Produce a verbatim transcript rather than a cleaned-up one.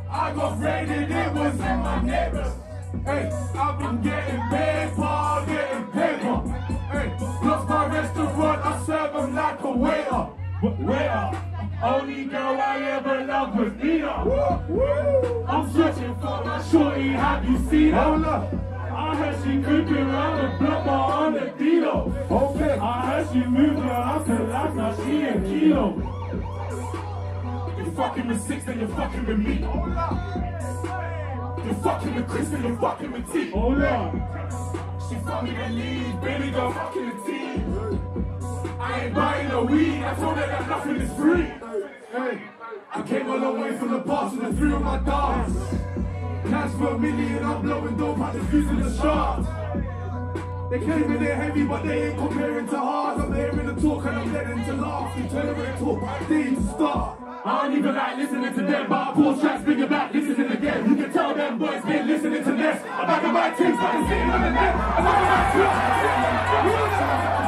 I got raided, it was in my neighbors. Hey, I've been getting paper, getting paper. Hey, lost my restaurant, I serve them like a waiter. Waiter, only girl I ever loved was Nina. I'm searching for my shorty, have you seen her? I heard she creeping around the block, but on the Dino. Okay. I heard she moved her house to life, now she a kilo. You're fucking with six, then you're fucking with me. You're fucking with Chris, then you're fucking with T. Hold on. She fucking the lead, baby girl fucking the team. I ain't buying no weed, I told her that nothing is free. Hey, I came a long way from the past with the three of my dogs. Cash for a million, I'm blowing dope, I'm just using the shards. They claiming they're heavy, but they ain't comparing to hard. I'm hearing the talk and I'm letting to laugh. You tell them they talk, they need to start. I don't even like listening to them, but I pull tracks, bring it back, listening again. You can tell them boys been listening to this. I'm back in my teams, but I'm sitting on the net. I'm back in my